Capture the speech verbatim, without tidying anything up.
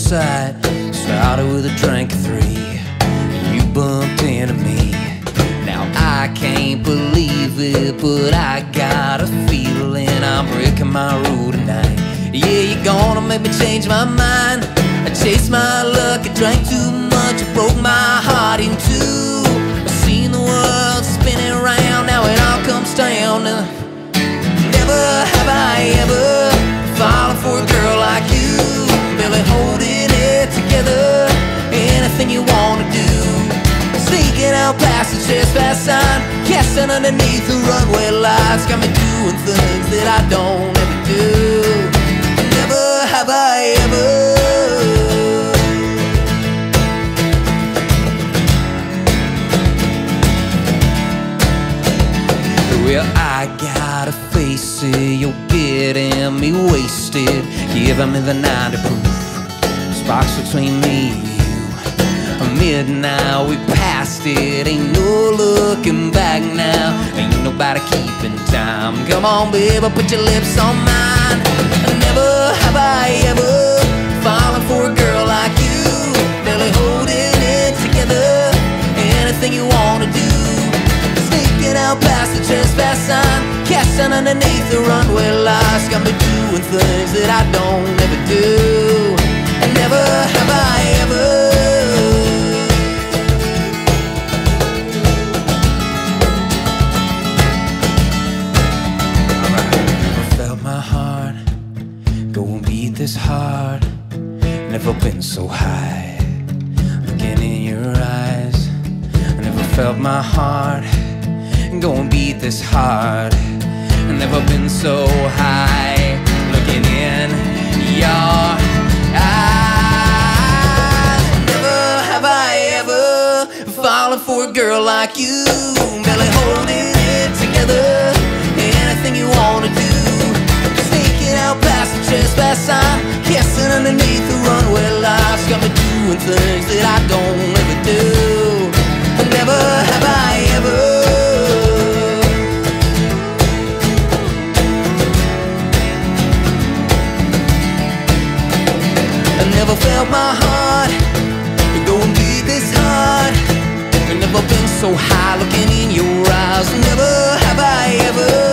sight. Started with a drink of three, and you bumped into me. Now I can't believe it, but I got a feeling I'm breaking my rule tonight. Yeah, you're gonna make me change my mind. I chased my luck, I drank too much, I broke my heart in two. I've seen the world spinning around, now it all comes down to never have I ever fallen for a girl like you. Barely holding it together, anything you wanna do. Sneaking out past the trespass sign, casting underneath the runway lights. Got me doing things that I don't ever do. Never have I ever. Well, I gotta face it, you're getting me wasted, giving me the ninety proof. Sparks between me and you. Midnight, we passed it, ain't no looking back now. Ain't nobody keeping time. Come on, baby, put your lips on mine. Never have I ever fallen for a girl like you. Barely holding it together, anything you wanna do. Sneaking out past the trespass sign, casting underneath the runway lights. Got me doing things that I don't ever do. And never have I ever. Alright, never felt my heart go and beat this hard. Never been so high, looking in your eyes. I never felt my heart go and beat this hard. Never been so high, looking in your eyes. Never have I ever fallen for a girl like you. Barely holding it together, anything you wanna do. Sneaking out past the trespass sign, kissing underneath the runway lights. Got me doing things that I don't ever do. Never have I ever. Never felt my heart go and beat this hard. Never been so high, looking in your eyes. Never have I ever.